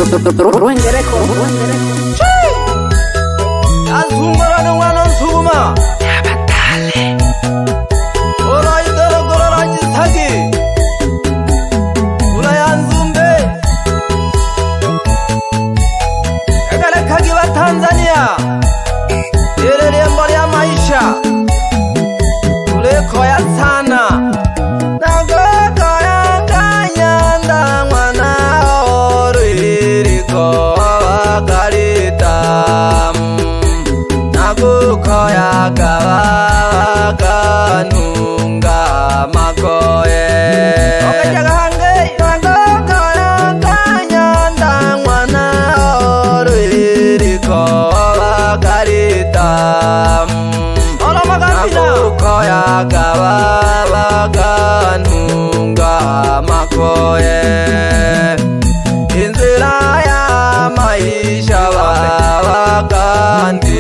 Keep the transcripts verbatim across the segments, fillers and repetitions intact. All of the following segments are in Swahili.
Ruengereko, Ruengereko. Azumara wana zuma. Yabatale. Ora idara gorara jisagi. Ura yanzumbe. Ekale kagi wa Tanzania. Yerere mbali ya maisha. Ule koya sana. Koya gawa ganunga makoye okajaga hange tango koya kanyanda mwana oriri ko bakarita ola magambina koya gawa ganunga makoye inzira ya maisha babagandi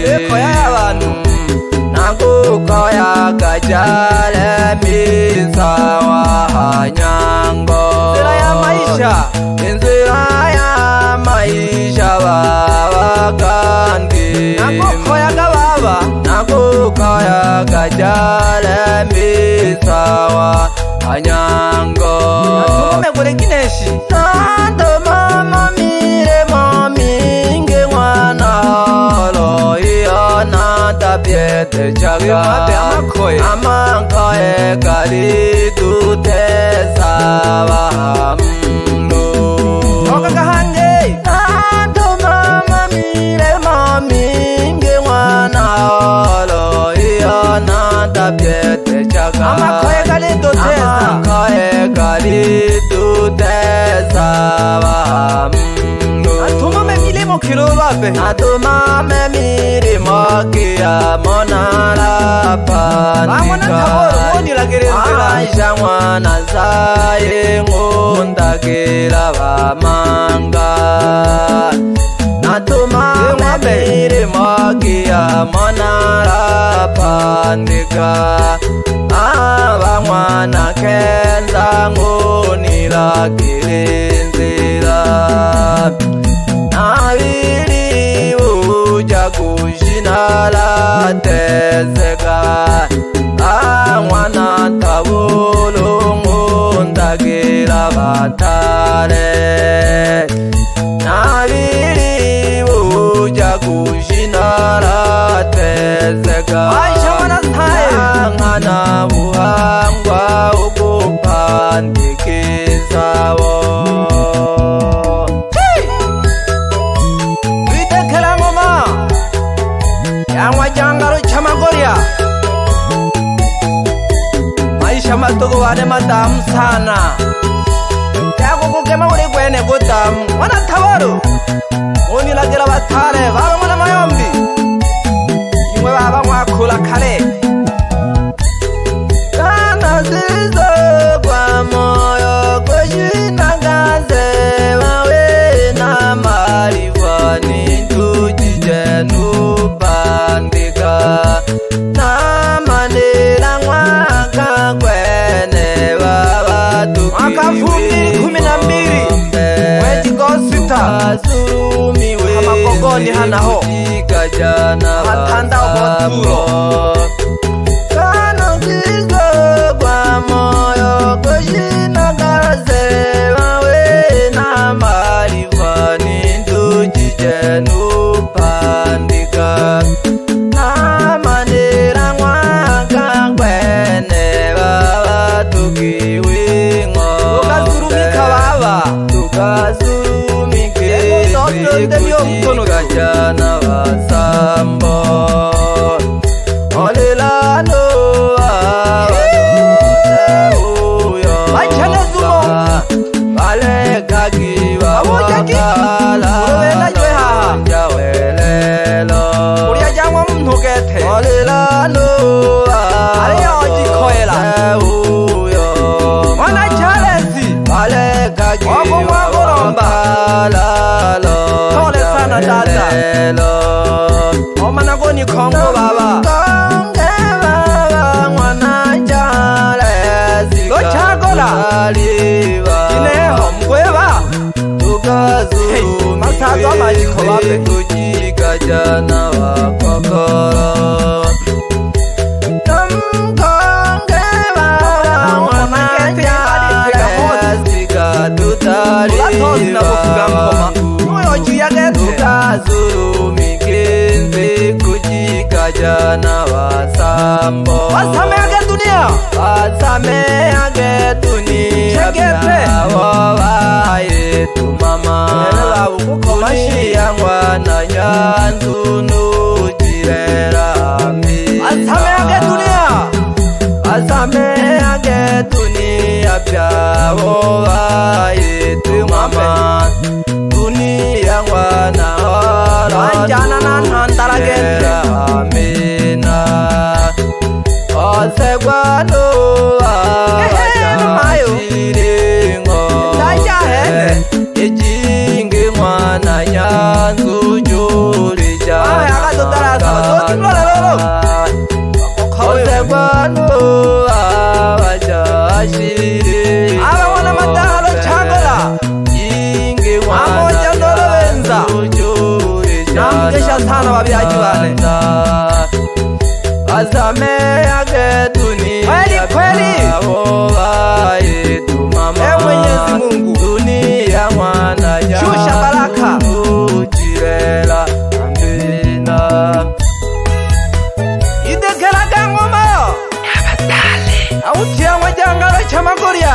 koya gajale misawa hanyango inzira ya maisha inzira ya maisha baba kandi nako koya gababa nako koya gajale misawa hanyango natume kure kineshi santo mama mire mami nge mwana lo iona tabiete chaga amakoye amakoye kali tutesa bahamno okaga hange santo mama mire mami nge mwana lo iona tabiete chaga amakoye kali tutesa amakoye kali tutesa bahamno atuma memile kilo babe atuma memire mokia monara panika woni lagereza aisha mwana zaye ngunda kila bamanga natuma memire mokia monara panika aba mwana kenza ngoni lagereza Nabiri uja kushinala tezeka Awana tabulu ngundagira batale Nabiri uja kushinala tezeka Aisha wana tae Angana buhangwa ukupandikizawo Wajangaro chamagoria maisha matogo wane matamu sana yako kukema uri kwene kutamu wana tawaru uni lagira batare baba mwana mayombi imwe baba mwakula kale kana zizo kwa moyo kushina gaze wawe na marifani tujijenu na manila mwaka kwene baba tukiwi mwaka fumiri kumi na mbili weji gosita surumiwe hama kogoni hanaho matanda oboturo kano kizo kwa moyo kushina gaze wawe na marifani ndujijenu pandika Tukazurumike kujana wasambo Olela kujika jana wakokoro Namkonge wawananya Sika tutari Tukazuru mikenzi kujika jana wasambo Wasame age dunia Wasame age dunia Wawaye tu mama Dunia wana nyanzu nujirera mi Wasame age dunia Wasame age dunia Pya wawaye tu mama Dunia wana Anjana nan hantara gete Amina Ose gwano Ajajiringo Ejingi mwana nyanzu juri jana Ose gwano Ajajiringo Awa wana matahalo changola Ingi mwana nyanzu juri Namgesha sana wabiaji wale Azame yake dunia Kweli kweli Wawaye tu mama Ewe Mwenyezi Mungu Dunia mwana ya Shusha baraka Ujirela Amina Idekela gangoma Nabatale Autia wajangala chamagoria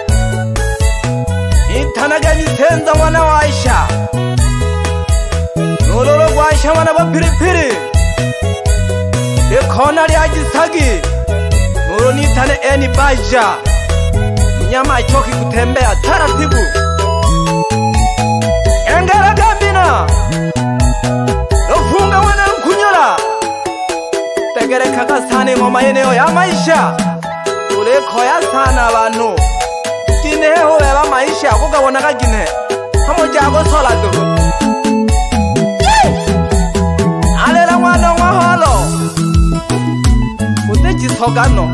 Itanaga jitenza wana wa Aisha Nololo kwa Aisha wana wa piripiri Ekona li ajisagi Nuro nitane eni baja Mnyama achoki kutembea taratibu Engera gambina Nofunga wana mkunyola Tegere kakasane ngoma eneo ya maisha Ule koya sana abantu Gineho weba maisha kuka wanaka gine Hamo jago sola duhu Alela mwana mwaholo Jisogano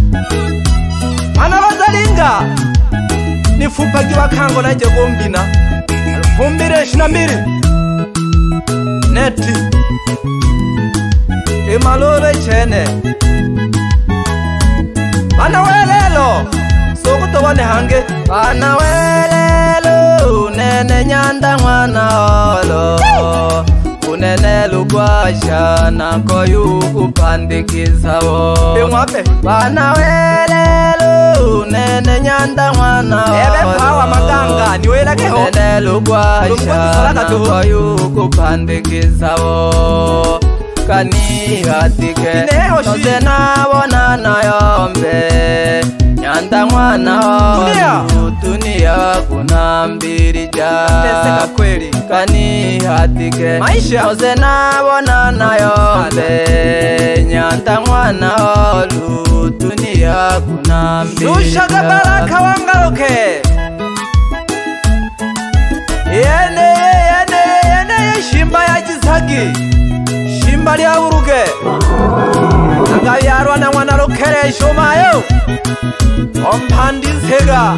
Mana bazalinga Nifupa giwa kango na jegombina Alfumbire shinambiri Neti Imalore chene Bana welelo Sokuto wane hange Bana welelo Nene nyanda mwana holo Unene lugwasha na koyu kupandikiza wo Bimwape Bana welelu Unene nyanda mwana Ebe pawa maganga niwela keho Unene lugwasha na koyu kupandikiza wo Kani hatike Nose na wana na yombe Nyanda mwana holu Dunia kuna mbiri ja kweli Kani hatike Maisha Nose na wana na yombe Nyanda mwana holu Dunia kuna mbiri ja Nushaga baraka wangaroke Yene yene yene Shimba ya jisagi Shimba liya uruge Agayarwa na wana rokere shomayo Ompandi sega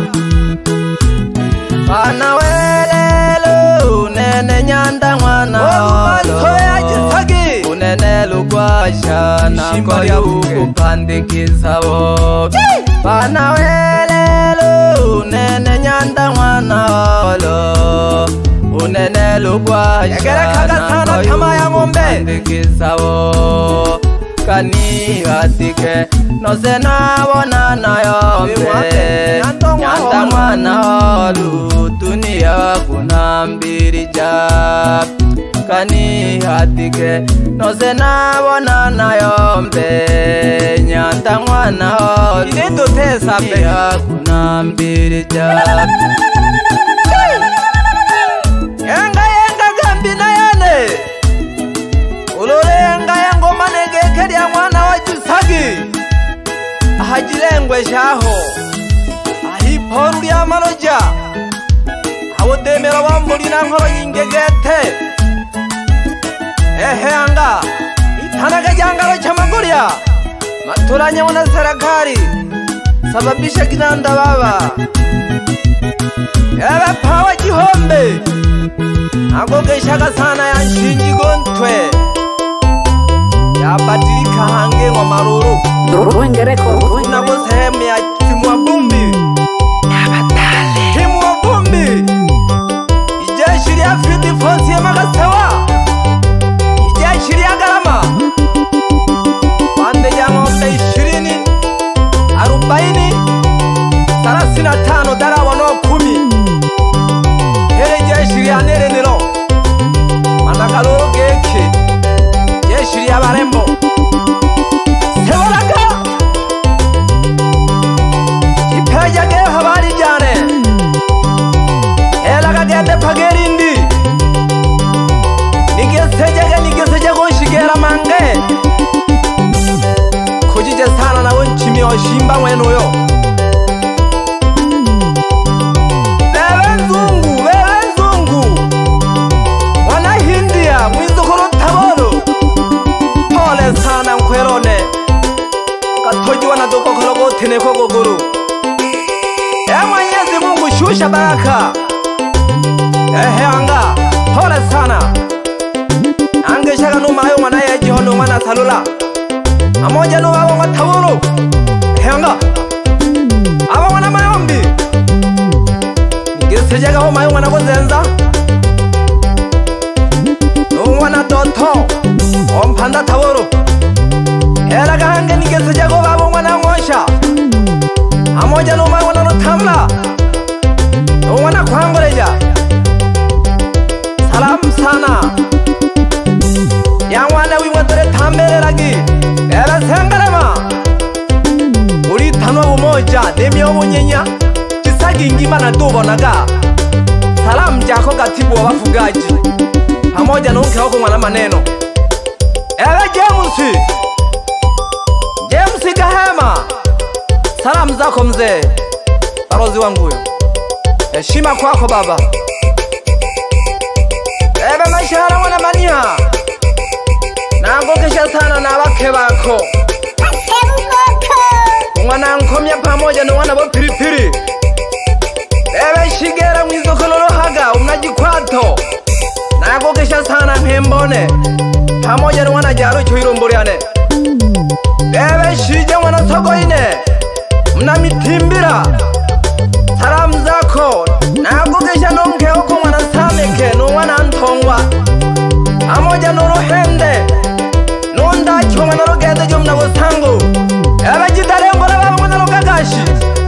Bana welelu Nene nyanda mwana holo Unene lugwasha na koyu kupandikiza wo Bana welelu Nene nyanda mwana holo Unene lugwasha na koyu kupandikiza wo Kani hatike Nose na wana na yombe Nyanda mwana holu Dunia kuna mbiri ja Kani hatike Nose na wana na yombe Nyanda mwana holu Dunia kuna mbiri ja Yenga yenga gambina yane Ulorenga yango manegeke ya mwana wa Jisagi Ahajilengwe shaho Ahiporu ya maloja Awodemera wambuli na nkoro yingegete Ehe anga Itanaga jangalo chamagulia Maturanya wana sarakari Sababisha kinanda baba ebe pawa jihombe agogeshaka sana ya nshinji gontwe yabadirika hange wa maruru nabo sehemu ya timu wa Vumbi Nabatale timu wa Vumbi ijeshi ya Field Force ya Magasawa ijeshi ya Garama pande ya ng'ombe ishirini arobaini thelathini na tano darawa no kumi hele jeshi ya Nerenero manakaloro geke jeshi ya Barembo Sebaraga ipeja ge habari jane elaga gende pagerindi nigesejege nigesejege goshigera mange kujije sana na wonchimi oshimba mwenu yo bebe nzungu bebe nzungu wana hindia mwizukuru taboro pole sana nkwerone katoji wana doko kologo teneko goguru e Mwenyezi Mungu shusha baraka ehe anga pole sana ange shaka numayo mwana ya jihono mwana salula amoja no baba wa taboro ehe anga aba mwana mayombi nigesejega ho mayo mwana gozenza no mwana doto ompanda taboro era gange nigesejega ho baba mwana ngosha amoja no mayo mwana tamla no mwana kwangoreja salam sana ya mwana wimwetore tambelelagi era sengarema uri tanwa umoja demio munyenya kisagi ngima na tubonaga salam jako katibu wa wafugaji pamoja na uke wako mwana maneno era James James Gahema salam zako mzee barozi wangu huyo heshima kwako baba ebe mashara mwana mania nangokesha sana na wake bako mwana nkomya pamoja na wana bo piripiri ebe shigera mwizokololo haga unajikwato nangokesha sana mpembone pamoja na wana jaro choiromboriane ebe shije mwana sogoine mna mitimbira salamu zako nangokesha nonke oko mwana sameke no wana ntongwa pamoja na ruhende nunda choma na rogede jomna gosango abajitarembo na baba mwana rogagashi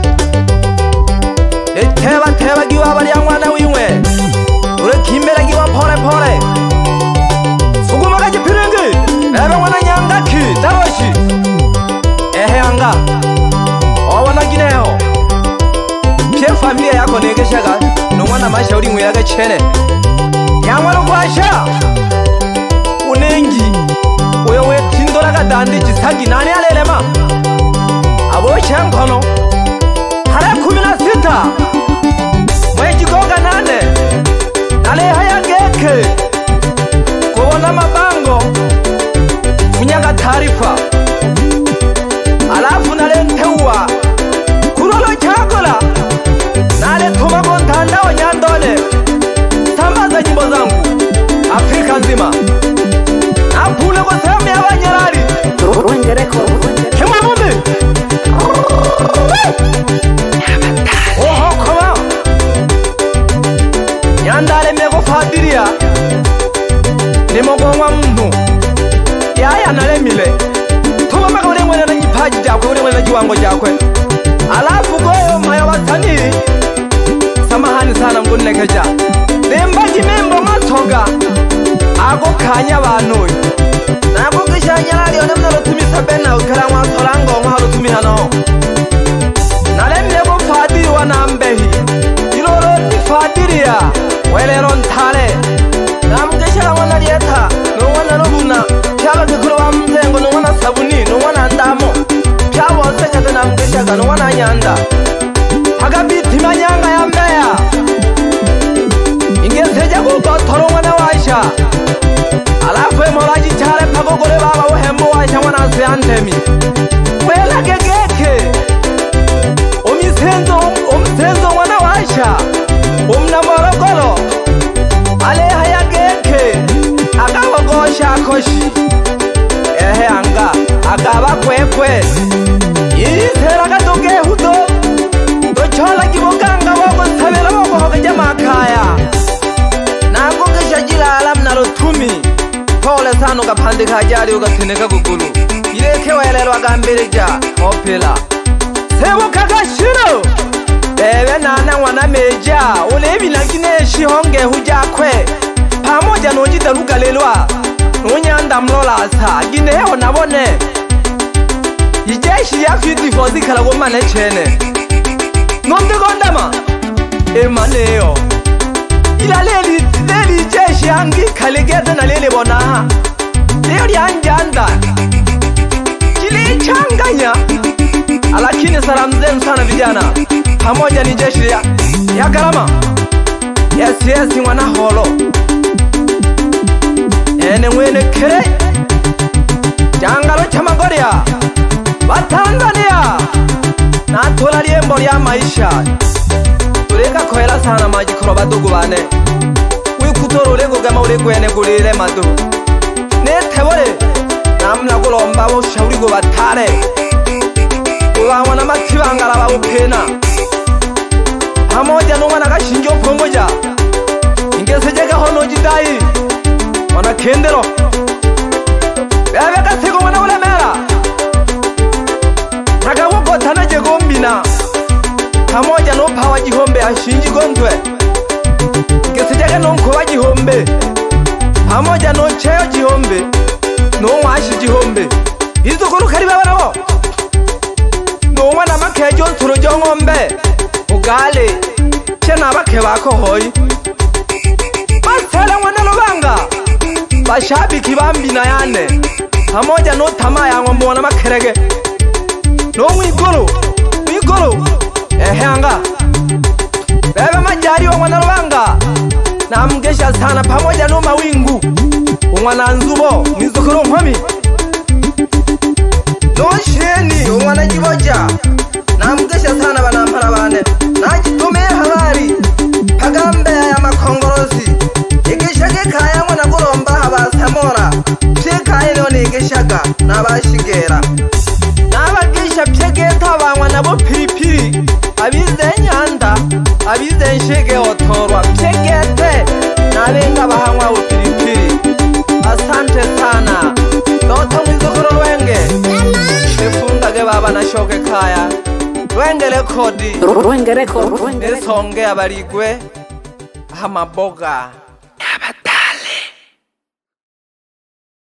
eteba teba giwa bali ya mwana wiwe ure kimera giwa pore pore suguma gaji pirengi ebe mwana nyangaki taroshi ehe anga owana gineho pie familia yako negeshaga no mwana mashauri ngwe yaga chene ya mwana kwasha unengi uyo we tindora gadandi jisagi nani alelema abo shankono hare kumi na sita mweji goga nane nale haya geke kuona mabango kunyaga taarifa alafu nale ntewa kulolo chakola nale tuma kontandao nyandone sambaza nyimbo zangu Afrika nzima apule kwa sehemu ya Wanyarari Kema Vumbi oho koma nyandale mego fadiria ni mogongwa mnu yaya nalemile tuma maka ule mwene na njipaji jakwe ule mwene na jiwango jakwe alafu goyo maya watani samahani sana mgunekeja nembaji membo matoga ago kanya bantu nako gishanya ryo nemna rutumisa bena ukara mwa torango mwa rutumi hano nalemye go fadiri wanambehi iroro ni fadiria welero ntale namgesha wana rieta no wana robuna cyaba gikuru bamzengo no wana sabuni no wana ndamo cyabo sekata namgesha no wana nyanda hagabiti manyanga ya mbeya ingeseja go toro wana waisha alafu emoraji chale pagogore baba uhembo waisha wana seantemi wela gegeke omisenzo omisenzo wana waisha jeshi ehe anga agaba kwekwe yisera kadoge hudo dochola kibokanga boko sabela boko hokaja makaya nango keshajila alam na rutumi pole sano kapande kajari ugateneka kugulu ireke welelwa gambereja opela sebo kakashiro bebe nana wana meja ulebi nakineshi honge hujakwe pamoja nojita lugalelwa nonyanda mlolasa gineho nabone ijeshi ya fiti fozi kala gomane chene nomde gondama emaneyo ila leli leli jeshi angi kalegete na lele bona leli anjanda kile changanya alakini salamzen sana vijana pamoja ni jeshi ya ya karama yes yes mwana holo ene mwene kere jangalo chamagoria Watanzania na tola liembo ya maisha tureka koela sana maji koroba dugubane wikutoro lego gama ulegwene gulile madu ne tebole namna gulomba bo shauri go batare uwawana matibangala ba upena pamoja no mwana gashinjo pongoja ingesejeka hono jidai wana kendero bebe kasego mwana ulemera nagawo tanaje gombina pamoja no pawa jihombe ashinji gondwe ngesejeka no nkoba jihombe pamoja no cheo jihombe no washi jihombe izo kuru kari baba nabo no mwana makejo nturo jongombe ugale chena bake bako hoyi basela mwana lobanga bashabiki bambina yane pamoja no tama ya ngombo na makerege no mwigoro mwigoro ehe anga bebe majari wa mwana lobanga na mgesha sana pamoja no mawingu umwana nzubo mwizokoro nkwami no sheni umwana jiboja na mgesha sana banampara bane najitume habari pagambe ya makongorosi igishage kaya mwana guromba habasamora pye none igishaga nabashigera nabagisha pyegeta banywa nabo piripiri abize nyanda abize nshege otorwa pyegete nabenga bahanywa upiripiri asante sana dota mwizokoro lwenge efungage baba nashoke kaya Rwenge rekodi Rwenge rekodi Nesonge abarigwe Hamaboga